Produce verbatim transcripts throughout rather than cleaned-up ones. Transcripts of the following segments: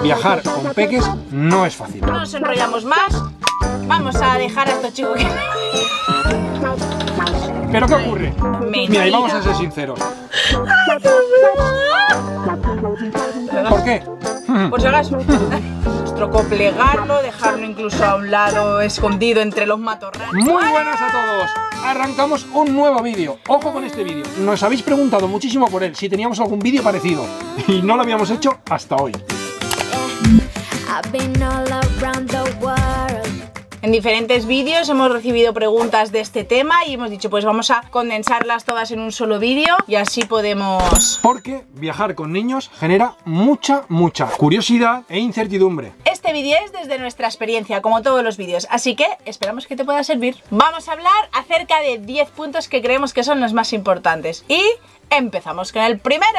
viajar con peques no es fácil. No nos enrollamos más. Vamos a dejar a estos chicos que... ¿Pero qué ocurre? Mentira. Mira, y vamos a ser sinceros. ¿Por qué? Por si acaso. Nos tocó plegarlo, dejarlo incluso a un lado escondido entre los matorrales. Muy buenas a todos. Arrancamos un nuevo vídeo. Ojo con este vídeo. Nos habéis preguntado muchísimo por él, si teníamos algún vídeo parecido. Y no lo habíamos hecho hasta hoy. En diferentes vídeos hemos recibido preguntas de este tema y hemos dicho, pues vamos a condensarlas todas en un solo vídeo y así podemos... Porque viajar con niños genera mucha, mucha curiosidad e incertidumbre. Este vídeo es desde nuestra experiencia, como todos los vídeos, así que esperamos que te pueda servir. Vamos a hablar acerca de diez puntos que creemos que son los más importantes. Y empezamos con el primero.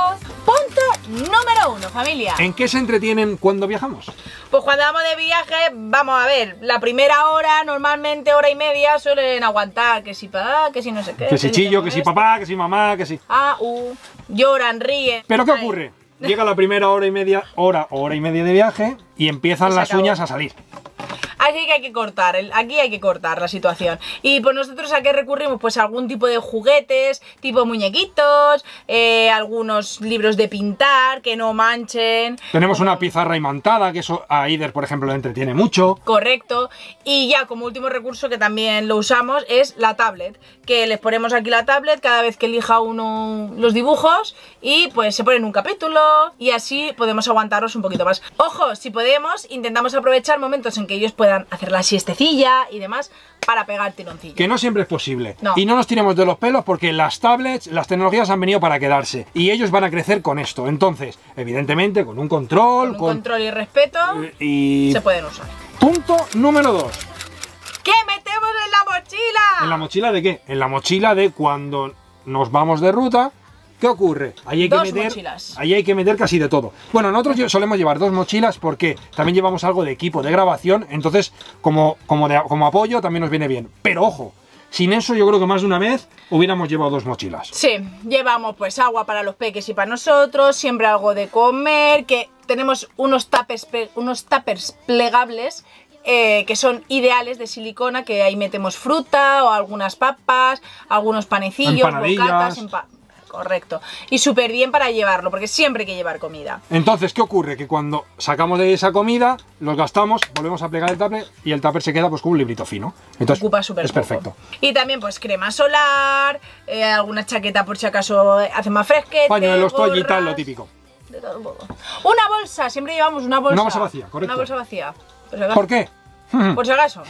Punto número uno, familia. ¿En qué se entretienen cuando viajamos? Pues cuando vamos de viaje, vamos a ver, la primera hora, normalmente hora y media, suelen aguantar que si papá, que si no sé qué. Que si chillo, que si papá, que si mamá, que si... Ah, uh, lloran, ríen. ¿Pero qué Ay. ocurre? Llega la primera hora y media, hora o hora y media de viaje y empiezan Se las acabó. uñas a salir. Aquí que hay que cortar, el- aquí hay que cortar la situación. Y pues nosotros a qué recurrimos, pues a algún tipo de juguetes, tipo muñequitos, eh, algunos libros de pintar que no manchen. Tenemos una pizarra imantada, que eso a Eider, por ejemplo, le entretiene mucho. Correcto. Y ya como último recurso que también lo usamos es la tablet, que les ponemos aquí la tablet cada vez que elija uno los dibujos y pues se ponen un capítulo y así podemos aguantarlos un poquito más. Ojo, si podemos, intentamos aprovechar momentos en que ellos puedan hacer la siestecilla y demás para pegar tironcillo. Que no siempre es posible. No. Y no nos tiremos de los pelos porque las tablets, las tecnologías han venido para quedarse. Y ellos van a crecer con esto. Entonces, evidentemente, con un control... Con un con- control y respeto y... se pueden usar. Punto número dos. ¿Qué metemos en la mochila? ¿En la mochila de qué? En la mochila de cuando nos vamos de ruta. ¿Qué ocurre? Ahí hay que Dos meter, mochilas. ahí hay que meter casi de todo. Bueno, nosotros lle- solemos llevar dos mochilas porque también llevamos algo de equipo de grabación, entonces como, como, de- como apoyo también nos viene bien. Pero ojo, sin eso yo creo que más de una vez hubiéramos llevado dos mochilas. Sí, llevamos pues agua para los peques y para nosotros, siempre algo de comer, que tenemos unos tuppers, pe- unos tuppers plegables eh, que son ideales de silicona, que ahí metemos fruta o algunas papas, algunos panecillos, Empanadillas. bocatas, empa- correcto. Y súper bien para llevarlo, porque siempre hay que llevar comida. Entonces, ¿qué ocurre? Que cuando sacamos de esa comida, los gastamos, volvemos a plegar el tupper y el tupper se queda pues con un librito fino. Entonces, Ocupa súper es poco. perfecto. Y también pues crema solar, eh, alguna chaqueta por si acaso hace más fresquete, Pañuelos, toallitas, gorras, lo típico. de todo un poco. Una bolsa, siempre llevamos una bolsa. Una bolsa vacía, correcto. Una bolsa vacía. Por si acaso. ¿Por qué? Por si acaso.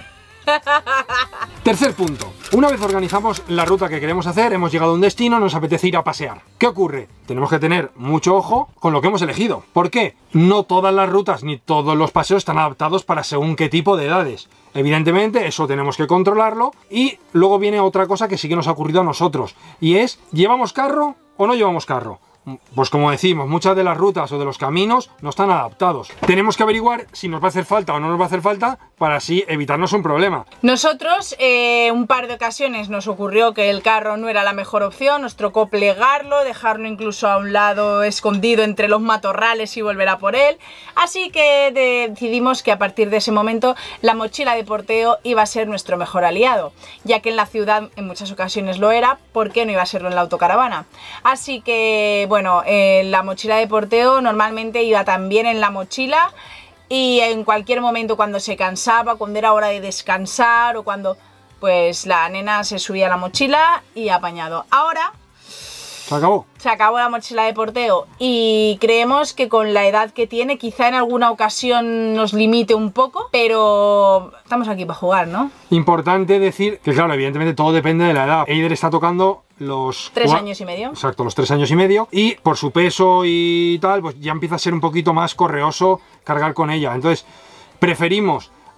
Tercer punto. Una vez organizamos la ruta que queremos hacer, hemos llegado a un destino, nos apetece ir a pasear. ¿Qué ocurre? Tenemos que tener mucho ojo con lo que hemos elegido. ¿Por qué? No todas las rutas ni todos los paseos están adaptados para según qué tipo de edades. Evidentemente, eso tenemos que controlarlo. Y luego viene otra cosa que sí que nos ha ocurrido a nosotros. Y es, ¿llevamos carro o no llevamos carro? Pues como decimos, muchas de las rutas o de los caminos no están adaptados. Tenemos que averiguar si nos va a hacer falta o no nos va a hacer falta para así evitarnos un problema. Nosotros, eh, un par de ocasiones nos ocurrió que el carro no era la mejor opción, nos tocó plegarlo, dejarlo incluso a un lado escondido entre los matorrales y volver a por él. Así que decidimos que a partir de ese momento la mochila de porteo iba a ser nuestro mejor aliado, ya que en la ciudad en muchas ocasiones lo era, ¿por qué no iba a serlo en la autocaravana? Así que, bueno, eh, la mochila de porteo normalmente iba también en la mochila. Y en cualquier momento cuando se cansaba, cuando era hora de descansar o cuando pues la nena se subía a la mochila y apañado. Ahora Se acabó. se acabó la mochila de porteo y creemos que con la edad que tiene quizá en alguna ocasión nos limite un poco, pero estamos aquí para jugar, ¿no? Importante decir que, claro, evidentemente todo depende de la edad. Eider está tocando los... Tres cua- años y medio. Exacto, los tres años y medio. Y por su peso y tal, pues ya empieza a ser un poquito más correoso cargar con ella. Entonces, preferimos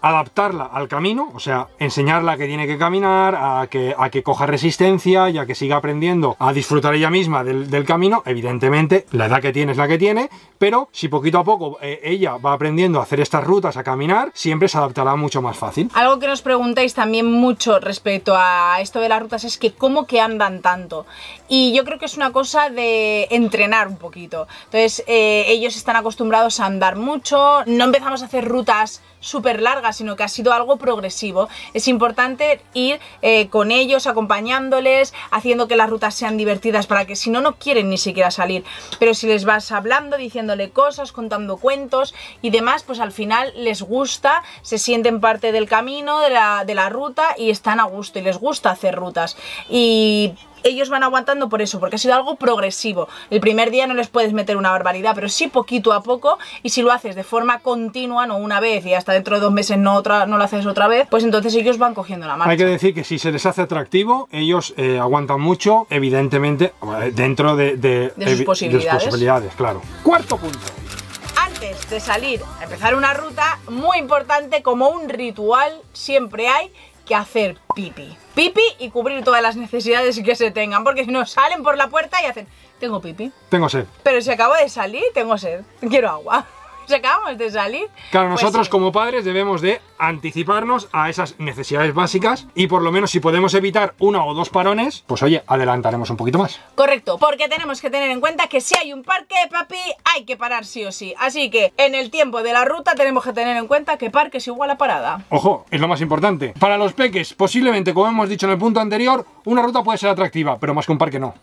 adaptarla al camino, o sea, enseñarla que tiene que caminar, a que, a que coja resistencia y a que siga aprendiendo a disfrutar ella misma del, del camino. Evidentemente, la edad que tiene es la que tiene, pero si poquito a poco eh, ella va aprendiendo a hacer estas rutas, a caminar, siempre se adaptará mucho más fácil. Algo que nos preguntáis también mucho respecto a esto de las rutas es que cómo que andan tanto. Y yo creo que es una cosa de entrenar un poquito. Entonces, eh, ellos están acostumbrados a andar mucho, no empezamos a hacer rutas súper largas, sino que ha sido algo progresivo. Es importante ir eh, con ellos, acompañándoles, haciendo que las rutas sean divertidas, para que si no, no quieren ni siquiera salir. Pero si les vas hablando, diciéndole cosas, contando cuentos y demás, pues al final les gusta, se sienten parte del camino, de la, de la ruta, y están a gusto y les gusta hacer rutas. Y ellos van aguantando por eso, porque ha sido algo progresivo. El primer día no les puedes meter una barbaridad, pero sí poquito a poco, y si lo haces de forma continua, no una vez y hasta dentro de dos meses no, otra, no lo haces otra vez, pues entonces ellos van cogiendo la marcha. Hay que decir que si se les hace atractivo, ellos eh, aguantan mucho, evidentemente, dentro de, de, de, sus posibilidades. de sus posibilidades, claro. Cuarto punto. Antes de salir a empezar una ruta, muy importante, como un ritual, siempre hay que hacer pipi. Pipi y cubrir todas las necesidades que se tengan, porque si no salen por la puerta y hacen, tengo pipi. Tengo sed. Pero si acabo de salir, tengo sed, quiero agua. Si acabamos de salir... Claro, nosotros pues sí, como padres debemos de anticiparnos a esas necesidades básicas, y por lo menos si podemos evitar una o dos parones, pues oye, adelantaremos un poquito más. Correcto, porque tenemos que tener en cuenta que si hay un parque, papi, hay que parar sí o sí. Así que en el tiempo de la ruta tenemos que tener en cuenta que parque es igual a parada. Ojo, es lo más importante. Para los peques, posiblemente, como hemos dicho en el punto anterior, una ruta puede ser atractiva, pero más que un parque no.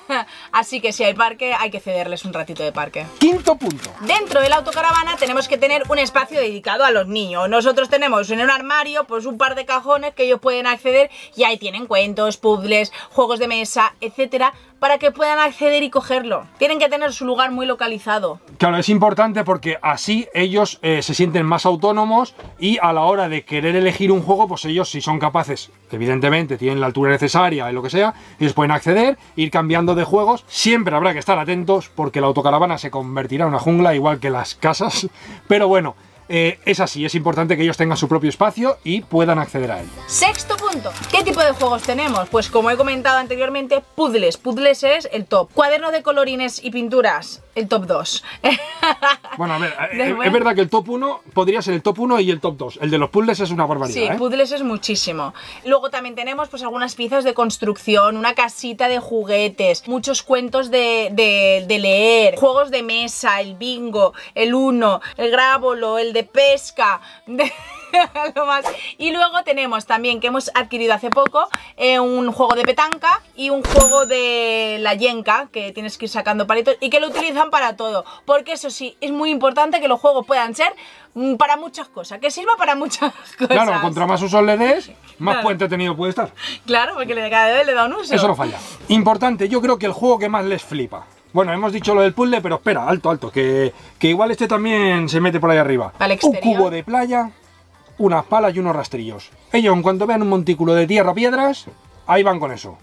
Así que si hay parque, hay que cederles un ratito de parque. Quinto punto. Dentro de la autocaravana tenemos que tener un espacio dedicado a los niños. Nosotros tenemos en un armario pues un par de cajones que ellos pueden acceder, y ahí tienen cuentos, puzzles, juegos de mesa, etcétera, para que puedan acceder y cogerlo. Tienen que tener su lugar muy localizado. Claro, es importante porque así ellos eh, se sienten más autónomos, y a la hora de querer elegir un juego, pues ellos, si son capaces, evidentemente tienen la altura necesaria y lo que sea, ellos pueden acceder, ir cambiando de juegos. Siempre habrá que estar atentos porque la autocaravana se convertirá en una jungla igual que las casas, pero bueno, Eh, es así, es importante que ellos tengan su propio espacio y puedan acceder a él. Sexto punto. ¿Qué tipo de juegos tenemos? Pues como he comentado anteriormente, puzzles. Puzzles es el top. Cuadernos de colorines y pinturas, el top dos. Bueno, a ver, es, es verdad que el top uno podría ser el top uno y el top dos. El de los puzzles es una barbaridad. Sí, ¿eh? puzzles es muchísimo. Luego también tenemos pues algunas piezas de construcción, una casita de juguetes, muchos cuentos de, de, de leer, juegos de mesa, el bingo, el uno, el grábolo, el de pesca, de... lo más. Y luego tenemos también, que hemos adquirido hace poco, eh, un juego de petanca y un juego de la yenca, que tienes que ir sacando palitos y que lo utilizan para todo, porque eso sí, es muy importante que los juegos puedan ser mm, para muchas cosas, que sirva para muchas cosas. Claro, contra más usos le des, más Claro. entretenido puede estar. Claro, porque cada vez le da un uso. Eso no falla. Importante, yo creo que el juego que más les flipa. Bueno, hemos dicho lo del puzzle, pero espera, alto, alto, que, que igual este también se mete por ahí arriba. Al Un exterior. cubo de playa, unas palas y unos rastrillos. Ellos, en cuanto vean un montículo de tierra o piedras, ahí van con eso.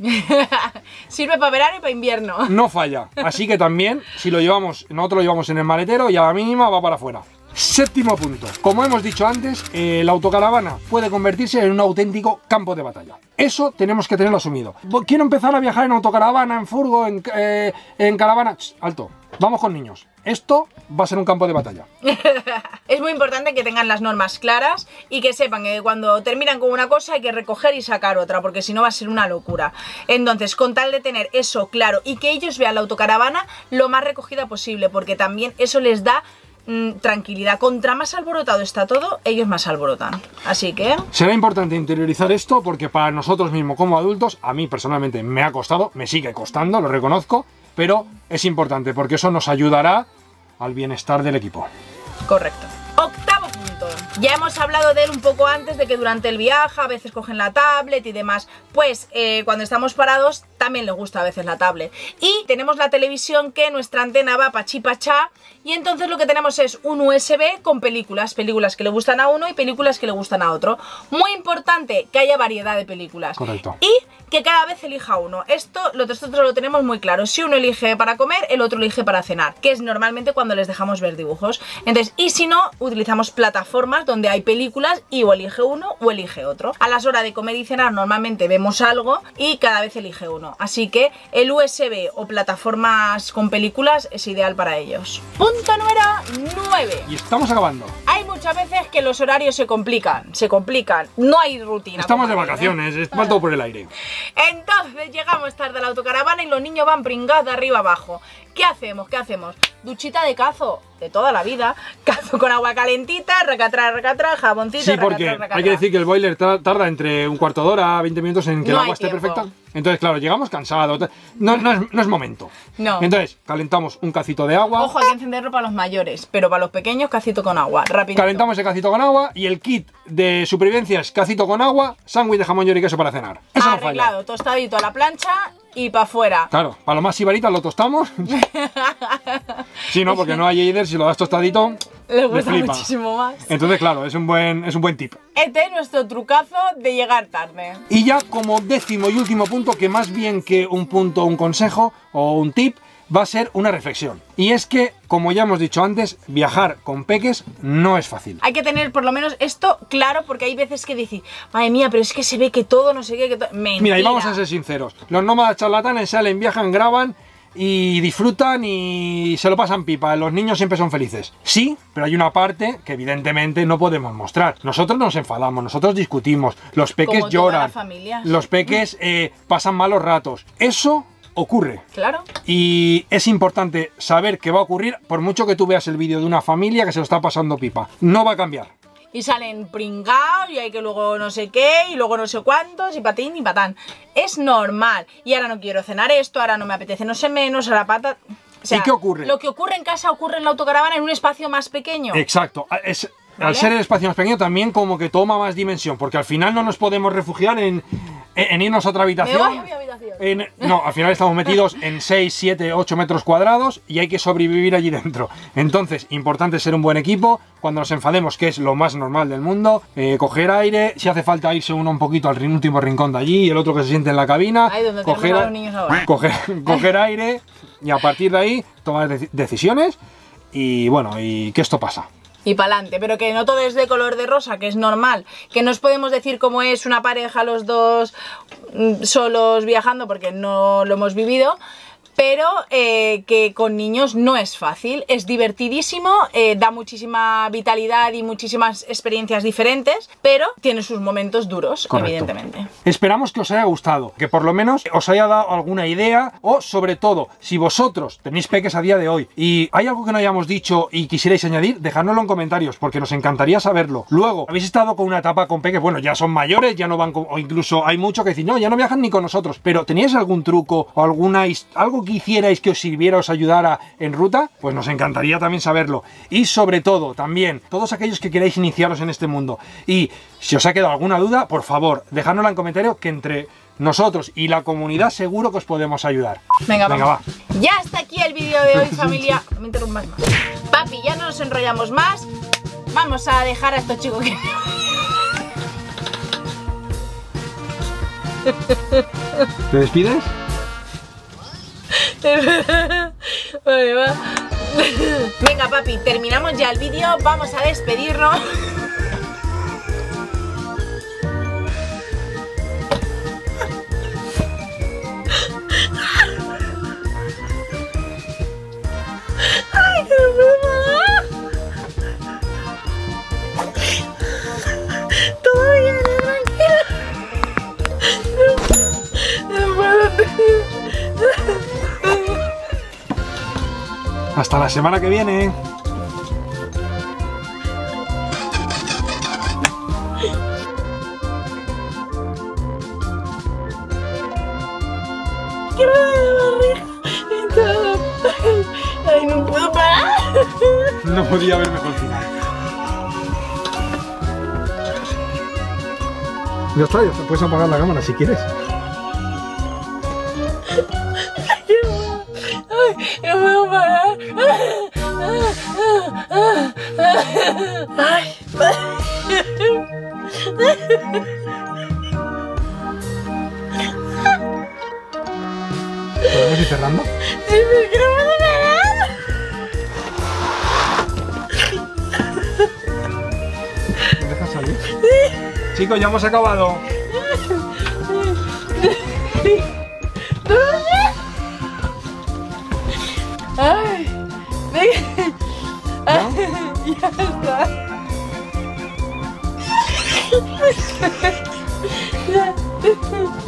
Sirve para verano y para invierno. No falla. Así que también, si lo llevamos, nosotros lo llevamos en el maletero y a la mínima va para afuera. Séptimo punto. Como hemos dicho antes, eh, la autocaravana puede convertirse en un auténtico campo de batalla. Eso tenemos que tenerlo asumido. Quiero empezar a viajar en autocaravana, en furgo, en, eh, en caravana. Ch, alto. Vamos con niños. Esto va a ser un campo de batalla. Es muy importante que tengan las normas claras y que sepan que cuando terminan con una cosa hay que recoger y sacar otra, porque si no va a ser una locura. Entonces, con tal de tener eso claro y que ellos vean la autocaravana lo más recogida posible, porque también eso les da mmm, tranquilidad. Contra más alborotado está todo, ellos más alborotan. Así que... será importante interiorizar esto, porque para nosotros mismos como adultos, a mí personalmente me ha costado, me sigue costando, lo reconozco, pero es importante porque eso nos ayudará al bienestar del equipo. Correcto. Octavo punto. Ya hemos hablado de él un poco antes, de que durante el viaje a veces cogen la tablet y demás. Pues eh, cuando estamos parados también les gusta a veces la tablet. Y tenemos la televisión, que nuestra antena va pachí pachá, y entonces lo que tenemos es un U S B con películas. Películas que le gustan a uno y películas que le gustan a otro. Muy importante que haya variedad de películas. Correcto. Y que cada vez elija uno. Esto nosotros lo tenemos muy claro. Si uno elige para comer, el otro elige para cenar, que es normalmente cuando les dejamos ver dibujos. Entonces, y si no, utilizamos plataformas donde hay películas y o elige uno o elige otro. A las horas de comer y cenar normalmente vemos algo y cada vez elige uno. Así que el U S B o plataformas con películas es ideal para ellos. Punto número nueve. Y estamos acabando. Hay muchas veces que los horarios se complican, se complican, no hay rutina. Estamos de vacaciones, ¿eh? Va todo por el aire. Entonces llegamos tarde a la autocaravana y los niños van pringados de arriba abajo. ¿Qué hacemos? ¿Qué hacemos? Duchita de cazo, de toda la vida. Cazo con agua calentita, racatrá, racatrá, jaboncito, Sí, racatrá, porque racatrá. hay que decir que el boiler tarda entre un cuarto de hora, veinte minutos en que No el hay agua esté tiempo. perfecta. Entonces, claro, llegamos cansados. No, no, es, no es momento. No. Entonces, calentamos un cacito de agua. Ojo, hay que encenderlo para los mayores, pero para los pequeños, cacito con agua, rápido. Calentamos el cacito con agua y el kit de supervivencia es cacito con agua, sándwich de jamón york y queso para cenar. Eso no falla. Arreglado, tostadito a la plancha y para afuera. Claro, para los más sibaritas lo tostamos. Sí, no, porque no hay eider, si lo das tostadito, Le le gusta flipa. muchísimo más. Entonces, claro, es un buen, es un buen tip. Este es nuestro trucazo de llegar tarde. Y ya como décimo y último punto, que más bien que un punto, un consejo o un tip, va a ser una reflexión. Y es que, como ya hemos dicho antes, viajar con peques no es fácil. Hay que tener por lo menos esto claro, porque hay veces que decís, madre mía, pero es que se ve que todo, no sé qué, que todo... Mentira. Mira, y vamos a ser sinceros. Los nómadas charlatanes salen, viajan, graban y disfrutan y se lo pasan pipa. Los niños siempre son felices. Sí, pero hay una parte que evidentemente no podemos mostrar. Nosotros nos enfadamos, nosotros discutimos, los peques Como toda lloran, la familia. los peques eh, pasan malos ratos. Eso ocurre. Claro. Y es importante saber que va a ocurrir, por mucho que tú veas el vídeo de una familia que se lo está pasando pipa. No va a cambiar. Y salen pringados y hay que luego no sé qué y luego no sé cuántos y patín y patán. Es normal. Y ahora no quiero cenar esto, ahora no me apetece no sé menos, ahora pata... O sea, ¿Y qué ocurre? Lo que ocurre en casa ocurre en la autocaravana en un espacio más pequeño. Exacto. Es, ¿Vale? Al ser el espacio más pequeño también como que toma más dimensión, porque al final no nos podemos refugiar en, en, en irnos a otra habitación. Me voy a mi habitación. En- no, al final estamos metidos en seis, siete, ocho metros cuadrados y hay que sobrevivir allí dentro. Entonces, importante ser un buen equipo. Cuando nos enfademos, que es lo más normal del mundo, eh, coger aire, si hace falta irse uno un poquito al rin- último rincón de allí y el otro que se siente en la cabina, Ahí donde tenemos coger, a los niños ahora. coger, coger aire y a partir de ahí tomar deci- decisiones y bueno, y que esto pasa. Y para adelante, pero que no todo es de color de rosa, que es normal, que no os podemos decir cómo es una pareja los dos mm, solos viajando porque no lo hemos vivido, pero eh, que con niños no es fácil, es divertidísimo, eh, da muchísima vitalidad y muchísimas experiencias diferentes, pero tiene sus momentos duros, Correcto. evidentemente. Esperamos que os haya gustado, que por lo menos os haya dado alguna idea o sobre todo, si vosotros tenéis peques a día de hoy y hay algo que no hayamos dicho y quisierais añadir, dejádnoslo en comentarios porque nos encantaría saberlo. Luego, habéis estado con una etapa con peques, bueno, ya son mayores, ya no van con, o incluso hay muchos que dicen, no, ya no viajan ni con nosotros, pero ¿teníais algún truco o alguna his- algo que hicierais que os sirviera, os ayudara en ruta? Pues nos encantaría también saberlo. Y sobre todo, también, todos aquellos que queráis iniciaros en este mundo y si os ha quedado alguna duda, por favor, dejádnosla en comentarios que entre nosotros y la comunidad seguro que os podemos ayudar. Venga, Venga, vamos. Ya está aquí el vídeo de hoy, familia. No me interrumpas más. Papi, ya no nos enrollamos más. Vamos a dejar a estos chicos que... ¿Te despides? Vale, va. Venga, papi, terminamos ya el vídeo. Vamos a despedirnos. Ay, qué broma. Todavía no, tranquila. No, no puedo. Hasta la semana que viene. ¡Qué barriga! Y todo. ¡Ay, no puedo parar! No podía haber mejor final. Ya está, ya está. Puedes apagar la cámara si quieres. ¡Ay, no puedo parar! ¡Ay! Chicos, ya hemos acabado. Ay, venga. ¿Ya? Ya está. Ya.